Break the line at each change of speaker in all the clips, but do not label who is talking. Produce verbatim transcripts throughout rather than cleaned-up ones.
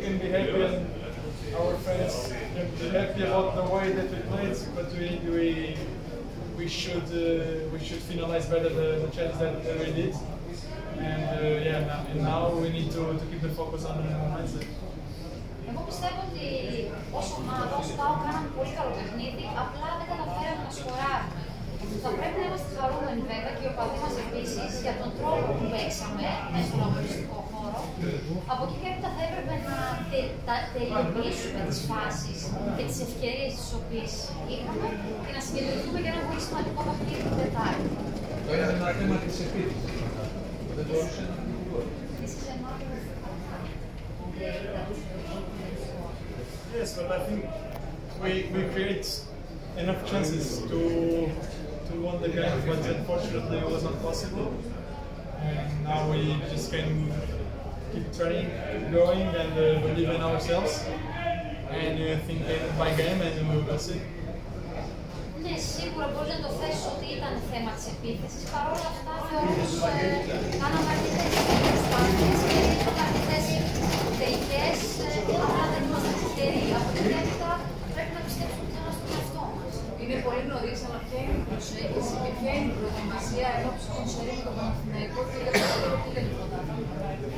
can be happy and our fans can be happy about the way that we played, but we we we should uh, we should finalize better the, the chance that, that we did. And uh, yeah, now, and now we need to, to keep the focus on the mindset.
Εγώ πιστεύω ότι ως ομάδα, ως ΠΑΟ, κάναμε πολύ καλό παιχνίδι, απλά δεν καταφέραμε να σκοράρουμε. Θα πρέπει να είμαστε χαρούμενοι βέβαια και οι οπαδοί μας επίσης για τον τρόπο που παίξαμε μέσα στον αγωνιστικό χώρο. Από εκεί και έπειτα θα έπρεπε να τε, τελειοποιήσουμε τις φάσεις και τις ευκαιρίες τις οποίες είχαμε και να συγκεντρωθούμε για ένα πολύ σημαντικό παιχνίδι την Τετάρτη.
Το είναι ένα θέμα της επίθεσης. Δεν μπορούσε να μην μπορεί.
Yes, but I think we we create enough chances to to win the game, but unfortunately it was not possible. And now we just can keep training, keep going, and uh, believe in ourselves, and uh, think game by game, and we will see.
Ναι, σίγουρα μπορείς να το θέσεις ότι ήταν θέμα της επίθεσης. Παρ' όλα αυτά θεωρώ πως κάναμε αρκετές προσπάθειες και είχαμε αρκετές τελικές, αλλά δεν ήμασταν τυχεροί. Από την έπειτα πρέπει να πιστέψουμε ότι είμαστε στον εαυτό μας.
Είναι πολύ νωρίς, αλλά ποια είναι η προσέγγιση και ποια είναι η προετοιμασία ενόψει των σερί με τον Παναθηναϊκό και για το δεύτερο τηλέφωνο πρωτάθλημα.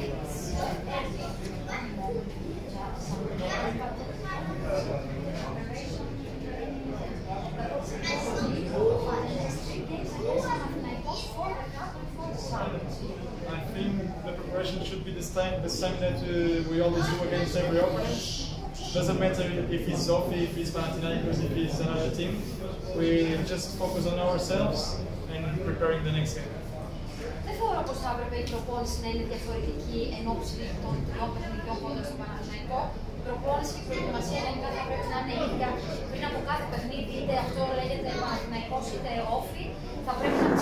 I think the preparation should be the same, the same that uh, we always do against every opponent. Doesn't matter if he's Sophie, if he's Panathinaikos, if he's another team. We just focus on ourselves and preparing the next game.
Δεν θεωρώ πως θα έπρεπε η προπόνηση να είναι διαφορετική εν ώψη των τριών παιχνιδιών κόντρα στο Παναθηναϊκό. Η προπόνηση και η προετοιμασία γενικά θα πρέπει να είναι ίδια πριν από κάθε παιχνίδι, είτε αυτό λέγεται Παναθηναϊκός είτε Όφη. Θα πρέπει να